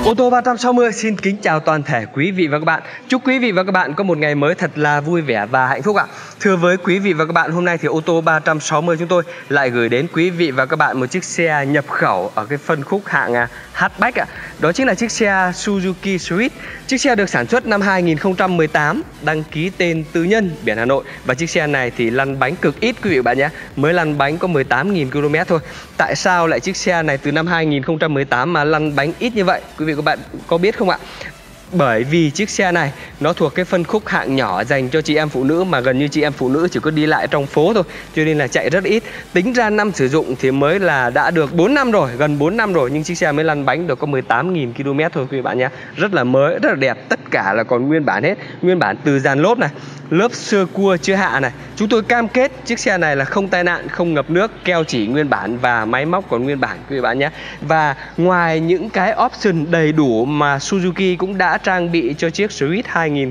Ô tô 360 xin kính chào toàn thể quý vị và các bạn. Chúc quý vị và các bạn có một ngày mới thật là vui vẻ và hạnh phúc ạ. Thưa với quý vị và các bạn, hôm nay thì ô tô 360 chúng tôi lại gửi đến quý vị và các bạn một chiếc xe nhập khẩu ở cái phân khúc hạng hatchback ạ. Đó chính là chiếc xe Suzuki Swift. Chiếc xe được sản xuất năm 2018, đăng ký tên tư nhân, biển Hà Nội. Và chiếc xe này thì lăn bánh cực ít quý vị và các bạn nhé. Mới lăn bánh có 18.000 km thôi. Tại sao lại chiếc xe này từ năm 2018 mà lăn bánh ít như vậy? Quý vị các bạn có biết không ạ? Bởi vì chiếc xe này nó thuộc cái phân khúc hạng nhỏ dành cho chị em phụ nữ, mà gần như chị em phụ nữ chỉ có đi lại trong phố thôi, cho nên là chạy rất ít. Tính ra năm sử dụng thì mới là đã được 4 năm rồi, gần 4 năm rồi, nhưng chiếc xe mới lăn bánh được có 18.000 km thôi quý vị bạn nhé. Rất là mới, rất là đẹp, tất cả là còn nguyên bản hết. Nguyên bản từ dàn lốp này, lớp sơ cua chưa hạ này. Chúng tôi cam kết chiếc xe này là không tai nạn, không ngập nước, keo chỉ nguyên bản và máy móc còn nguyên bản quý vị bạn nhé. Và ngoài những cái option đầy đủ mà Suzuki cũng đã trang bị cho chiếc Swift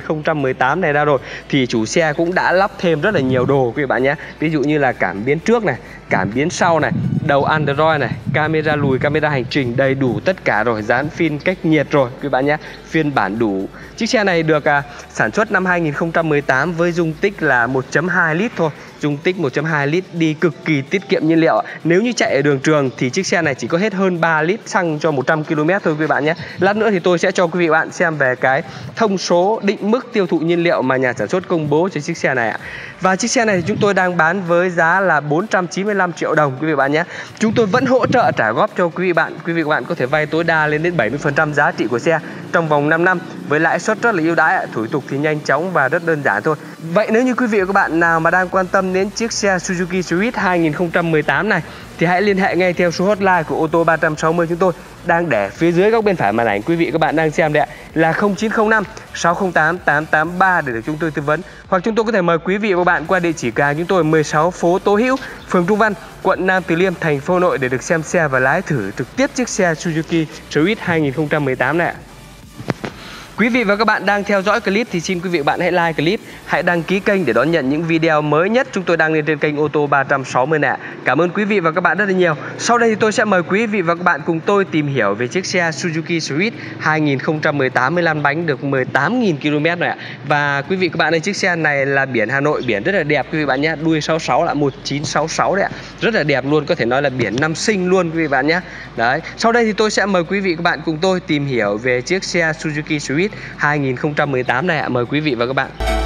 2018 này ra rồi, thì chủ xe cũng đã lắp thêm rất là nhiều đồ quý vị bạn nhé. Ví dụ như là cảm biến trước này, cảm biến sau này, đầu Android này, camera lùi, camera hành trình, đầy đủ tất cả rồi, dán phim cách nhiệt rồi quý bạn nhé, phiên bản đủ. Chiếc xe này được sản xuất năm 2018 với dung tích là 1.2 lít thôi. Dung tích 1.2 lít đi cực kỳ tiết kiệm nhiên liệu. Nếu như chạy ở đường trường thì chiếc xe này chỉ có hết hơn 3 lít xăng cho 100 km thôi quý bạn nhé. Lát nữa thì tôi sẽ cho quý vị bạn xem về cái thông số định mức tiêu thụ nhiên liệu mà nhà sản xuất công bố cho chiếc xe này ạ. Và chiếc xe này thì chúng tôi đang bán với giá là 495 triệu đồng quý vị bạn nhé. Chúng tôi vẫn hỗ trợ trả góp cho quý vị bạn. Quý vị bạn có thể vay tối đa lên đến 70% giá trị của xe trong vòng 5 năm với lãi suất rất là ưu đãi, thủ tục thì nhanh chóng và rất đơn giản thôi. Vậy nếu như quý vị và các bạn nào mà đang quan tâm đến chiếc xe Suzuki Swift 2018 này thì hãy liên hệ ngay theo số hotline của ô tô 360 chúng tôi đang để phía dưới góc bên phải màn ảnh quý vị các bạn đang xem đấy ạ, là 0905 608 883 để được chúng tôi tư vấn. Hoặc chúng tôi có thể mời quý vị và các bạn qua địa chỉ cửa hàng chúng tôi 16 phố Tố Hữu, phường Trung Văn, quận Nam Từ Liêm, thành phố Hà Nội để được xem xe và lái thử trực tiếp chiếc xe Suzuki Swift 2018 này ạ. Quý vị và các bạn đang theo dõi clip thì xin quý vị và bạn hãy like clip, hãy đăng ký kênh để đón nhận những video mới nhất chúng tôi đăng lên trên kênh ô tô 360 này. Cảm ơn quý vị và các bạn rất là nhiều. Sau đây thì tôi sẽ mời quý vị và các bạn cùng tôi tìm hiểu về chiếc xe Suzuki Swift 2018 mới lăn bánh được 18.000 km này ạ. Và quý vị các bạn ơi, chiếc xe này là biển Hà Nội, biển rất là đẹp quý vị bạn nhé. Đuôi 66 là 1966 đấy ạ. Rất là đẹp luôn, có thể nói là biển năm sinh luôn quý vị bạn nhé. Đấy. Sau đây thì tôi sẽ mời quý vị các bạn cùng tôi tìm hiểu về chiếc xe Suzuki Swift 2018 này ạ. Mời quý vị và các bạn.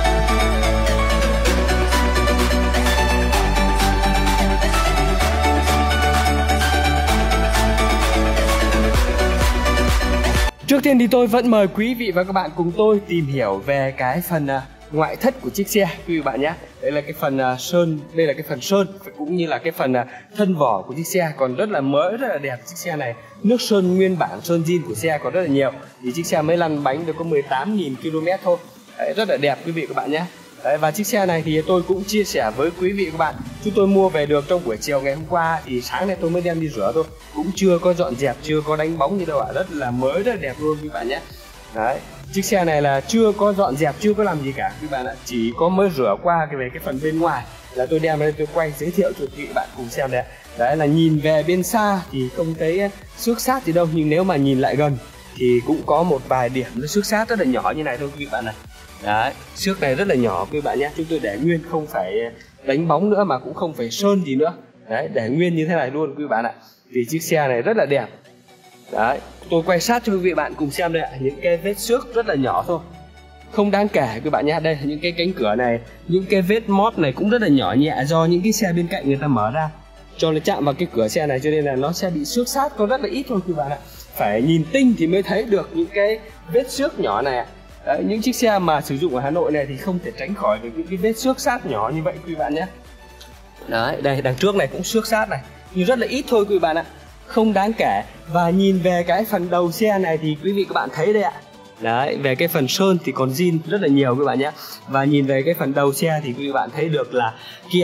Trước tiên thì tôi vẫn mời quý vị và các bạn cùng tôi tìm hiểu về cái phần ngoại thất của chiếc xe quý vị bạn nhé. Đây là cái phần sơn, đây là cái phần sơn cũng như là cái phần thân vỏ của chiếc xe còn rất là mới, rất là đẹp. Chiếc xe này nước sơn nguyên bản, sơn zin của xe còn rất là nhiều. Thì chiếc xe mới lăn bánh được có 18.000 km thôi. Đấy, rất là đẹp quý vị các bạn nhé. Đấy, và chiếc xe này thì tôi cũng chia sẻ với quý vị các bạn, chúng tôi mua về được trong buổi chiều ngày hôm qua, thì sáng nay tôi mới đem đi rửa thôi, cũng chưa có dọn dẹp, chưa có đánh bóng gì đâu ạ. Rất là mới, rất là đẹp luôn quý bạn nhé. Đấy, chiếc xe này là chưa có dọn dẹp, chưa có làm gì cả quý bạn ạ, chỉ có mới rửa qua về cái phần bên ngoài là tôi đem lên tôi quay giới thiệu cho quý vị bạn cùng xem đây. Đấy là nhìn về bên xa thì không thấy xước sát gì đâu, nhưng nếu mà nhìn lại gần thì cũng có một vài điểm nó xước sát rất là nhỏ như này thôi quý vị bạn này. Đấy, xước này rất là nhỏ quý bạn nhé. Chúng tôi để nguyên, không phải đánh bóng nữa mà cũng không phải sơn gì nữa. Đấy, để nguyên như thế này luôn quý bạn ạ. Vì chiếc xe này rất là đẹp. Đấy, tôi quay sát cho quý vị bạn cùng xem đây ạ. Những cái vết xước rất là nhỏ thôi, không đáng kể quý bạn nhé. Đây là những cái cánh cửa này, những cái vết móp này cũng rất là nhỏ nhẹ, do những cái xe bên cạnh người ta mở ra cho nó chạm vào cái cửa xe này, cho nên là nó sẽ bị xước sát có rất là ít thôi quý bạn ạ. Phải nhìn tinh thì mới thấy được những cái vết xước nhỏ này ạ. Đấy, những chiếc xe mà sử dụng ở Hà Nội này thì không thể tránh khỏi được những cái vết xước sát nhỏ như vậy quý bạn nhé. Đấy, đây đằng trước này cũng xước sát này, nhưng rất là ít thôi quý bạn ạ, không đáng kể. Và nhìn về cái phần đầu xe này thì quý vị các bạn thấy đây ạ. Đấy, về cái phần sơn thì còn zin rất là nhiều các bạn nhé. Và nhìn về cái phần đầu xe thì quý vị bạn thấy được là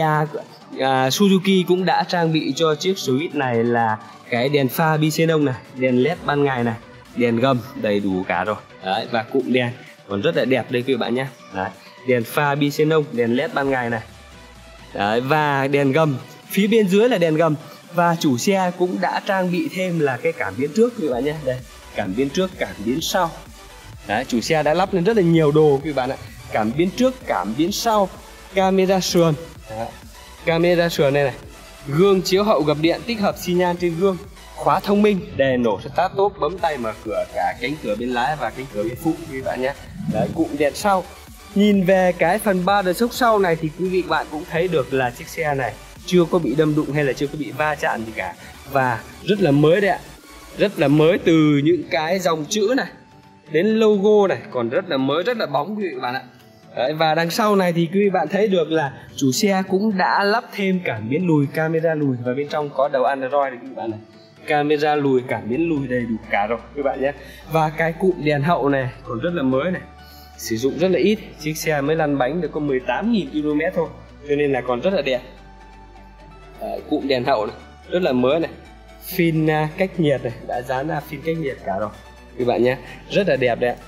Suzuki cũng đã trang bị cho chiếc Swift này là cái đèn pha bi xenon này, đèn led ban ngày này, đèn gầm đầy đủ cả rồi. Đấy, và cụm đèn còn rất là đẹp đây quý bạn nhé. Đấy, đèn pha bi xenon, đèn led ban ngày này. Đấy, và đèn gầm, phía bên dưới là đèn gầm. Và chủ xe cũng đã trang bị thêm là cái cảm biến trước quý bạn nhé. Đây, cảm biến trước, cảm biến sau. Đấy, chủ xe đã lắp lên rất là nhiều đồ quý vị bạn ạ. Cảm biến trước, cảm biến sau, camera sườn. Đấy, camera sườn này này, gương chiếu hậu gập điện tích hợp xi nhan trên gương, khóa thông minh, đèn nổ start top, bấm tay mở cửa cả cánh cửa bên lái và cánh cửa bên phụ quý vị bạn nhé. Đấy, cụm đèn sau. Nhìn về cái phần ba đợt sốc sau này thì quý vị bạn cũng thấy được là chiếc xe này chưa có bị đâm đụng hay là chưa có bị va chạm gì cả, và rất là mới đấy ạ. Rất là mới, từ những cái dòng chữ này đến logo này còn rất là mới, rất là bóng quý vị bạn ạ. Đấy, và đằng sau này thì quý vị bạn thấy được là chủ xe cũng đã lắp thêm cảm biến lùi, camera lùi, và bên trong có đầu Android quý vị bạn này. Camera lùi, cảm biến lùi đầy đủ cả rồi quý bạn nhé. Và cái cụm đèn hậu này còn rất là mới này, sử dụng rất là ít, chiếc xe mới lăn bánh được có 18.000 km thôi, cho nên là còn rất là đẹp. Đấy, cụm đèn hậu này rất là mới này, phin cách nhiệt này, đã dán phin cách nhiệt cả rồi quý bạn nhé, rất là đẹp đấy ạ.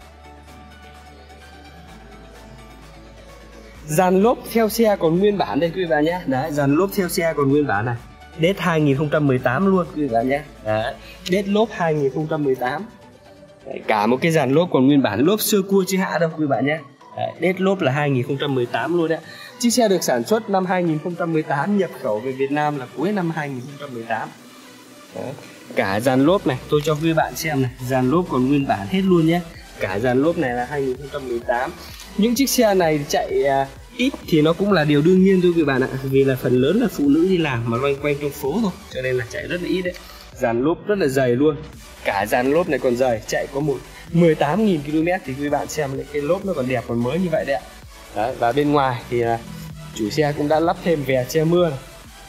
Dàn lốp theo xe còn nguyên bản đây quý bạn nhé. Đấy, dàn lốp theo xe còn nguyên bản này, đết 2018 luôn quý bạn nhé. Đấy, đết lốp 2018. Đấy, cả một cái dàn lốp còn nguyên bản, lốp sơ cua chưa hạ đâu quý bạn nhé. Đấy, đết lốp là 2018 luôn đấy. Chiếc xe được sản xuất năm 2018, nhập khẩu về Việt Nam là cuối năm 2018. Đấy, cả dàn lốp này tôi cho quý bạn xem này, dàn lốp còn nguyên bản hết luôn nhé. Cả dàn lốp này là 2018. Những chiếc xe này chạy ít thì nó cũng là điều đương nhiên thôi quý bạn ạ, vì là phần lớn là phụ nữ đi làm mà loanh quanh trong phố thôi, cho nên là chạy rất là ít đấy. Dàn lốp rất là dày luôn, cả dàn lốp này còn dày, chạy có 18.000 km thì quý bạn xem lại cái lốp nó còn đẹp, còn mới như vậy đấy ạ. Đấy, và bên ngoài thì chủ xe cũng đã lắp thêm vè che mưa này.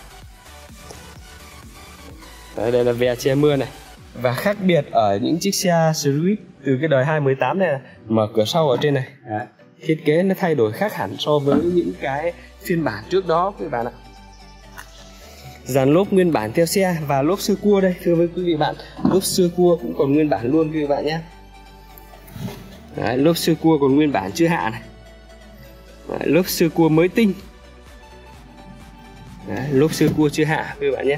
Đấy, đây là vè che mưa này. Và khác biệt ở những chiếc xe Swift từ cái đời 218 này là mở cửa sau ở trên này. Đấy, thiết kế nó thay đổi khác hẳn so với những cái phiên bản trước đó quý bạn ạ. Dàn lốp nguyên bản theo xe và lốp sơ cua đây, thưa với quý vị bạn, lốp sơ cua cũng còn nguyên bản luôn quý vị bạn nhé. Đấy, lốp sơ cua còn nguyên bản chưa hạ này. Đấy, lốp sơ cua mới tinh. Đấy, lốp sơ cua chưa hạ quý vị bạn nhé.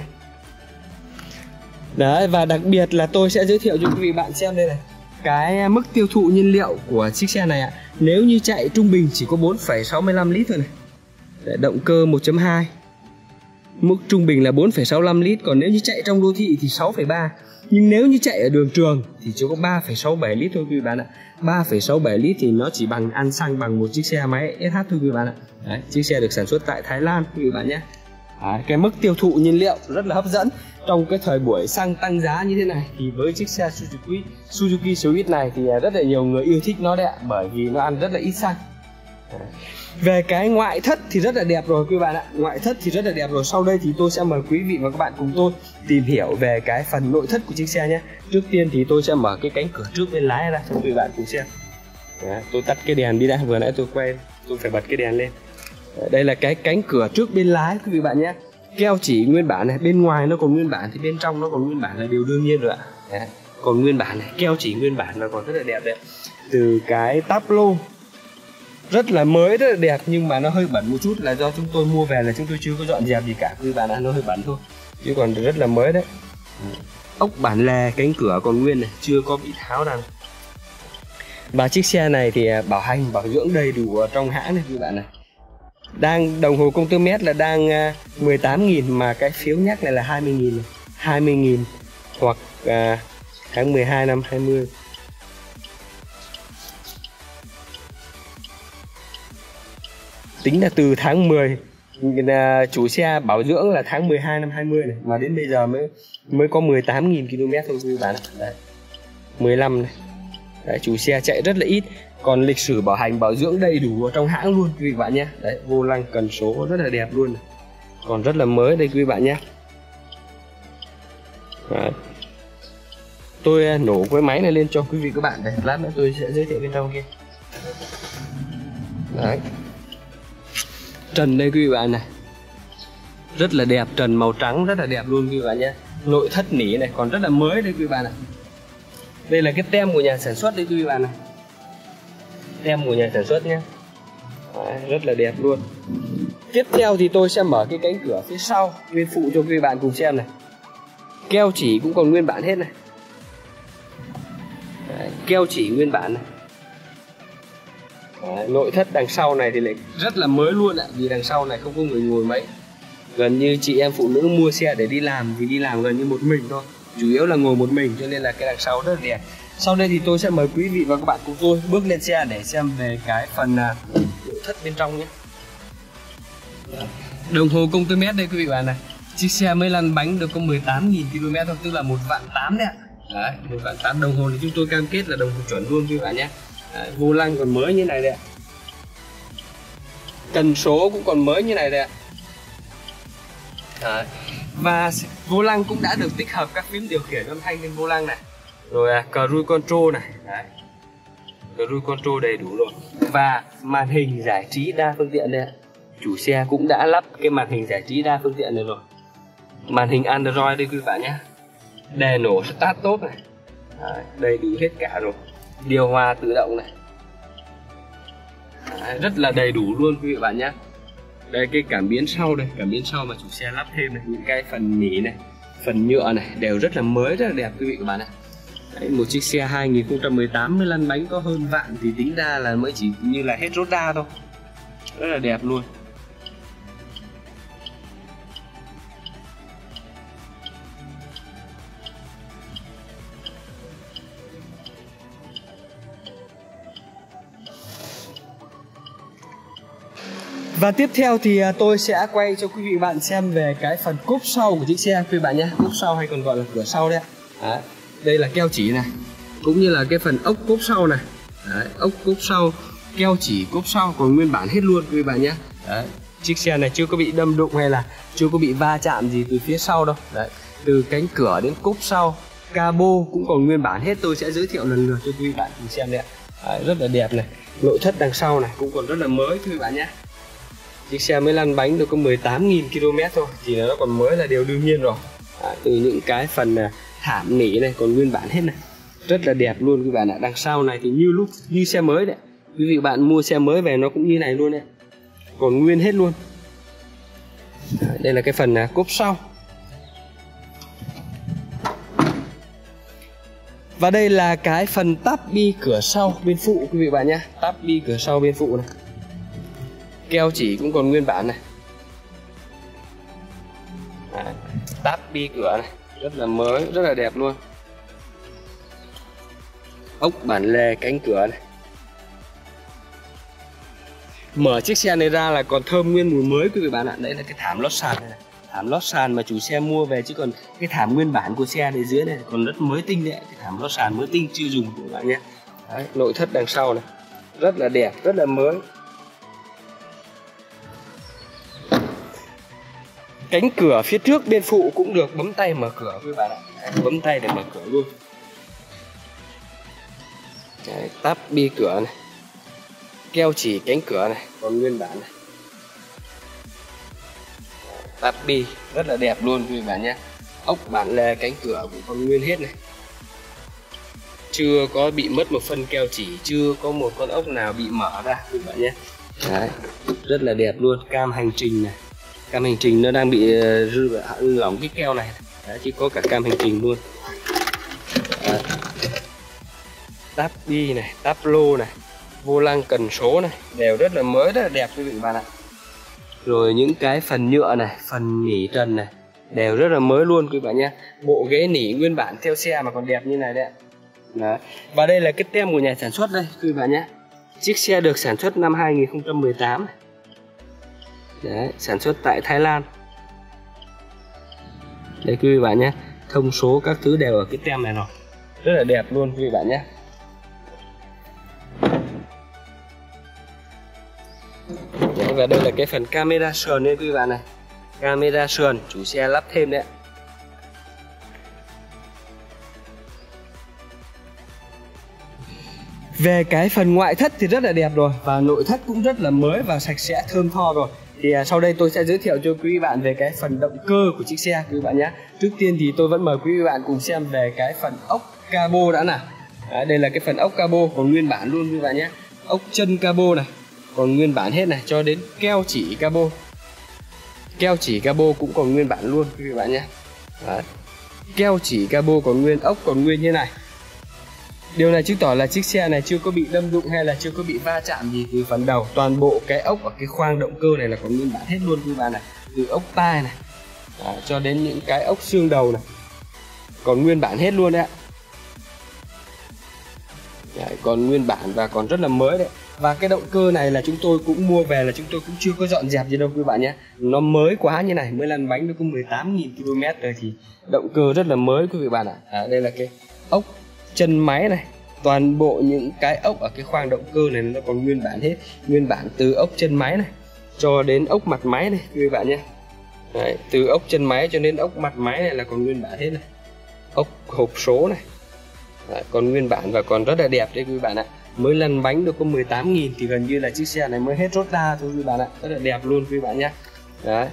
Đấy, và đặc biệt là tôi sẽ giới thiệu cho quý vị bạn xem đây này, cái mức tiêu thụ nhiên liệu của chiếc xe này ạ. Nếu như chạy trung bình chỉ có 4,65 lít thôi này. Đấy, động cơ 1.2, mức trung bình là 4,65 lít. Còn nếu như chạy trong đô thị thì 6,3. Nhưng nếu như chạy ở đường trường thì chỉ có 3,67 lít thôi quý vị bạn ạ. 3,67 lít thì nó chỉ bằng ăn xăng bằng một chiếc xe máy SH thôi quý bạn ạ. Đấy, chiếc xe được sản xuất tại Thái Lan quý vị bạn nhé. Đấy, cái mức tiêu thụ nhiên liệu rất là hấp dẫn trong cái thời buổi xăng tăng giá như thế này, thì với chiếc xe Suzuki Swift này thì rất là nhiều người yêu thích nó đấy ạ, bởi vì nó ăn rất là ít xăng. Đấy. Về cái ngoại thất thì rất là đẹp rồi quý bạn ạ. Ngoại thất thì rất là đẹp rồi. Sau đây thì tôi sẽ mời quý vị và các bạn cùng tôi tìm hiểu về cái phần nội thất của chiếc xe nhé. Trước tiên thì tôi sẽ mở cái cánh cửa trước bên lái ra cho quý bạn cùng xem. Đấy, tôi tắt cái đèn đi đã, vừa nãy tôi quay tôi phải bật cái đèn lên. Đấy, đây là cái cánh cửa trước bên lái quý vị bạn nhé. Keo chỉ nguyên bản này, bên ngoài nó còn nguyên bản thì bên trong nó còn nguyên bản là điều đương nhiên rồi ạ. Đấy, còn nguyên bản này, keo chỉ nguyên bản là còn rất là đẹp đấy. Từ cái táp lô rất là mới, rất là đẹp, nhưng mà nó hơi bẩn một chút là do chúng tôi mua về là chúng tôi chưa có dọn dẹp gì cả quý bạn ạ, nó hơi bẩn thôi chứ còn rất là mới đấy. Ốc bản lề cánh cửa còn nguyên này, chưa có bị tháo nào. Và chiếc xe này thì bảo hành bảo dưỡng đầy đủ ở trong hãng này quý bạn này. Đang đồng hồ công tơ mét là đang 18.000 mà cái phiếu nhắc này là 20.000 này. 20.000 hoặc tháng 12 năm 20. Tính là từ tháng 10 chủ xe bảo dưỡng là tháng 12 năm 20 này, mà đến bây giờ mới có 18.000 km thôi quý bạn ạ. Đấy, 15 này. Đấy, chủ xe chạy rất là ít, còn lịch sử bảo hành bảo dưỡng đầy đủ ở trong hãng luôn quý bạn nhé. Đấy, vô lăng cần số rất là đẹp luôn này. Còn rất là mới đây quý bạn nhé. Đấy. Tôi nổ cái máy này lên cho quý vị các bạn đây, lát nữa tôi sẽ giới thiệu bên trong kia. Đấy, trần đây quý vị bạn này, rất là đẹp, trần màu trắng rất là đẹp luôn quý vị bạn nhé. Nội thất nỉ này còn rất là mới đây quý vị bạn ạ. Đây là cái tem của nhà sản xuất đây quý vị bạn này, tem của nhà sản xuất nhé. Đấy, rất là đẹp luôn. Tiếp theo thì tôi sẽ mở cái cánh cửa phía sau bên phụ cho quý vị bạn cùng xem này. Keo chỉ cũng còn nguyên bản hết này. keo chỉ nguyên bản này. Đấy, nội thất đằng sau này thì lại rất là mới luôn ạ, vì đằng sau này không có người ngồi mấy. Gần như chị em phụ nữ mua xe để đi làm thì đi làm gần như một mình thôi, chủ yếu là ngồi một mình, cho nên là cái đằng sau rất là đẹp. Sau đây thì tôi sẽ mời quý vị và các bạn cùng tôi bước lên xe để xem về cái phần nội thất bên trong nhé. Đồng hồ công tơ mét đây quý vị và bạn này. Chiếc xe mới lăn bánh được có 18.000 km thôi, tức là 1.800.000 đấy ạ. Đấy, 1.800.000. Đồng hồ thì chúng tôi cam kết là đồng hồ chuẩn luôn quý vị bạn nhé. Đấy, vô lăng còn mới như này đây ạ. Cần số cũng còn mới như này đây ạ. Đấy. Và vô lăng cũng đã được tích hợp các phím điều khiển âm thanh lên vô lăng này. Rồi cruise control này. Đấy. Cruise control đầy đủ rồi. Và màn hình giải trí đa phương tiện đây ạ. Chủ xe cũng đã lắp cái màn hình giải trí đa phương tiện này rồi. Màn hình Android đây quý bạn nhé. Đèn nổ start top này. Đấy, đầy đủ hết cả rồi. Điều hòa tự động này. Đấy, rất là đầy đủ luôn quý vị bạn nhé. Đây cái cảm biến sau đây, cảm biến sau mà chủ xe lắp thêm này, những cái phần nỉ này, phần nhựa này đều rất là mới, rất là đẹp quý vị các bạn ạ. Đấy, một chiếc xe 2018 mới lăn bánh có hơn vạn thì tính ra là mới chỉ như là hết rốt đa thôi. Rất là đẹp luôn. Và tiếp theo thì tôi sẽ quay cho quý vị bạn xem về cái phần cốp sau của chiếc xe quý vị bạn nhé. Cốp sau hay còn gọi là cửa sau đấy. Đấy, đây là keo chỉ này, cũng như là cái phần ốc cốp sau này. Đấy, ốc cốp sau, keo chỉ cốp sau còn nguyên bản hết luôn quý vị bạn nhé. Đấy, chiếc xe này chưa có bị đâm đụng hay là chưa có bị va chạm gì từ phía sau đâu. Đấy, từ cánh cửa đến cốp sau, cabo cũng còn nguyên bản hết. Tôi sẽ giới thiệu lần lượt cho quý vị bạn cùng xem đấy. Đấy, rất là đẹp này. Nội thất đằng sau này cũng còn rất là mới quý vị bạn nhé. Chiếc xe mới lăn bánh được có 18.000 km thôi, chỉ là nó còn mới là điều đương nhiên rồi. Từ những cái phần thảm nỉ này còn nguyên bản hết này, rất là đẹp luôn quý bạn ạ. Đằng sau này thì như xe mới đấy, quý vị bạn mua xe mới về nó cũng như này luôn đấy, còn nguyên hết luôn. Đây là cái phần cốp sau. Và đây là cái phần táp bi cửa sau bên phụ quý vị bạn nhé. Táp bi cửa sau bên phụ này, keo chỉ cũng còn nguyên bản này. Đấy, táp bi cửa này rất là mới, rất là đẹp luôn. Ốc bản lề cánh cửa này. Mở chiếc xe này ra là còn thơm nguyên mùi mới quý vị bạn ạ. Đấy là cái thảm lót sàn này, này. Thảm lót sàn mà chủ xe mua về, chứ còn cái thảm nguyên bản của xe này dưới này còn rất mới tinh đấy. Cái thảm lót sàn mới tinh chưa dùng quý vị bạn nhé. Đấy, nội thất đằng sau này rất là đẹp, rất là mới. Cánh cửa phía trước bên phụ cũng được bấm tay mở cửa quý bạn ạ. Đấy, bấm tay để mở cửa luôn. Đấy, táp bi cửa này, keo chỉ cánh cửa này còn nguyên bản này. Táp bi rất là đẹp luôn quý bạn nhé. Ốc bản lề cánh cửa cũng còn nguyên hết này, chưa có bị mất một phân keo chỉ, chưa có một con ốc nào bị mở ra quý bạn nhé. Đấy, rất là đẹp luôn. Cam hành trình này, cam hành trình nó đang bị lỏng cái keo này. Đấy, chỉ có cả cam hành trình luôn. Đấy. Táp bi này, táp lô này, vô lăng cần số này đều rất là mới, rất là đẹp quý vị bạn ạ. Rồi những cái phần nhựa này, phần nỉ trần này đều rất là mới luôn quý bạn nhé. Bộ ghế nỉ nguyên bản theo xe mà còn đẹp như này đấy ạ. Đấy. Và đây là cái tem của nhà sản xuất đây quý bạn nhé. Chiếc xe được sản xuất năm 2018 này. Đấy, sản xuất tại Thái Lan. Đây quý vị bạn nhé, thông số các thứ đều ở cái tem này rồi, rất là đẹp luôn quý vị bạn nhé. Đấy, và đây là cái phần camera sườn đây quý vị bạn này, camera sườn chủ xe lắp thêm đấy. Về cái phần ngoại thất thì rất là đẹp rồi, và nội thất cũng rất là mới và sạch sẽ thơm tho rồi. Thì sau đây tôi sẽ giới thiệu cho quý vị bạn về cái phần động cơ của chiếc xe quý vị bạn nhé. Trước tiên thì tôi vẫn mời quý vị bạn cùng xem về cái phần ốc cabo đã nào. Đấy, đây là cái phần ốc cabo còn nguyên bản luôn quý vị bạn nhé. Ốc chân cabo này còn nguyên bản hết này, cho đến keo chỉ cabo. Keo chỉ cabo cũng còn nguyên bản luôn quý vị bạn nhé. Đấy. Keo chỉ cabo còn nguyên, ốc còn nguyên như này. Điều này chứng tỏ là chiếc xe này chưa có bị đâm đụng hay là chưa có bị va chạm gì từ phần đầu. Toàn bộ cái ốc ở cái khoang động cơ này là còn nguyên bản hết luôn quý bạn này. Từ ốc tai này cho đến những cái ốc xương đầu này còn nguyên bản hết luôn đấy ạ. Đấy, còn nguyên bản và còn rất là mới đấy. Và cái động cơ này là chúng tôi cũng mua về là chúng tôi cũng chưa có dọn dẹp gì đâu quý bạn nhé. Nó mới quá như này, mới lăn bánh nó cũng 18.000 km rồi thì động cơ rất là mới quý vị bạn ạ. Đây là cái ốc chân máy này. Toàn bộ những cái ốc ở cái khoang động cơ này nó còn nguyên bản hết. Nguyên bản từ ốc chân máy này cho đến ốc mặt máy này quý vị bạn nhé. Đấy, từ ốc chân máy cho đến ốc mặt máy này là còn nguyên bản hết này. Ốc hộp số này còn nguyên bản và còn rất là đẹp đấy quý bạn ạ. Mới lăn bánh được có 18.000 thì gần như là chiếc xe này mới hết rốt ra thôi quý bạn ạ. Rất là đẹp luôn quý bạn nhé. Đấy.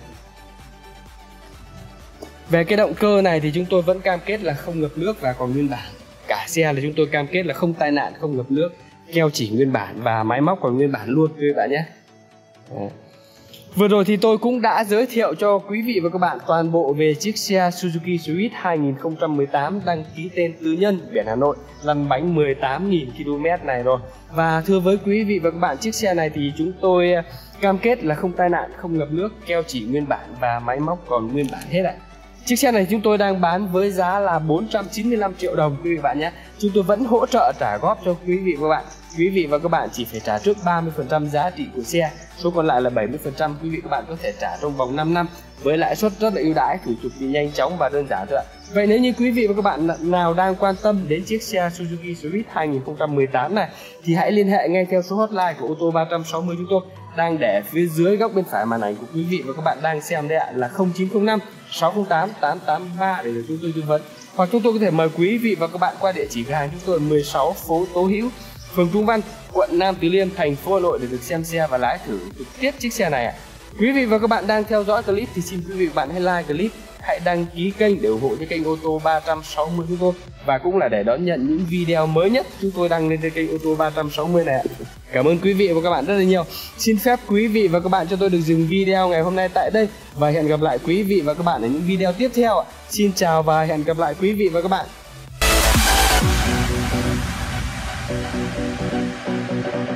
Về cái động cơ này thì chúng tôi vẫn cam kết là không ngập nước và còn nguyên bản. Cả xe là chúng tôi cam kết là không tai nạn, không ngập nước, keo chỉ nguyên bản và máy móc còn nguyên bản luôn quý bạn nhé. Đấy. Vừa rồi thì tôi cũng đã giới thiệu cho quý vị và các bạn toàn bộ về chiếc xe Suzuki Swift 2018 đăng ký tên tư nhân, biển Hà Nội, lăn bánh 18.000 km này rồi. Và thưa với quý vị và các bạn, chiếc xe này thì chúng tôi cam kết là không tai nạn, không ngập nước, keo chỉ nguyên bản và máy móc còn nguyên bản hết ạ. Chiếc xe này chúng tôi đang bán với giá là 495 triệu đồng quý vị và các bạn nhé. Chúng tôi vẫn hỗ trợ trả góp cho quý vị và các bạn. Quý vị và các bạn chỉ phải trả trước 30% giá trị của xe, số còn lại là 70% quý vị và các bạn có thể trả trong vòng 5 năm với lãi suất rất là ưu đãi, thủ tục thì nhanh chóng và đơn giản thôi ạ. Vậy nếu như quý vị và các bạn nào đang quan tâm đến chiếc xe Suzuki Swift 2018 này thì hãy liên hệ ngay theo số hotline của ô tô 360 chúng tôi đang để phía dưới góc bên phải màn ảnh của quý vị và các bạn đang xem đây ạ, là 0905 608 883 để được chúng tôi tư vấn. Hoặc chúng tôi có thể mời quý vị và các bạn qua địa chỉ cửa hàng chúng tôi 16 phố Tố Hữu, phường Trung Văn, quận Nam Từ Liêm, thành phố Hà Nội để được xem xe và lái thử trực tiếp chiếc xe này ạ. Quý vị và các bạn đang theo dõi clip thì xin quý vị và các bạn hãy like clip, hãy đăng ký kênh để ủng hộ cho kênh ô tô 360 chúng tôi và cũng là để đón nhận những video mới nhất chúng tôi đăng lên trên kênh ô tô 360 này ạ. Cảm ơn quý vị và các bạn rất là nhiều. Xin phép quý vị và các bạn cho tôi được dừng video ngày hôm nay tại đây và hẹn gặp lại quý vị và các bạn ở những video tiếp theo ạ. Xin chào và hẹn gặp lại quý vị và các bạn.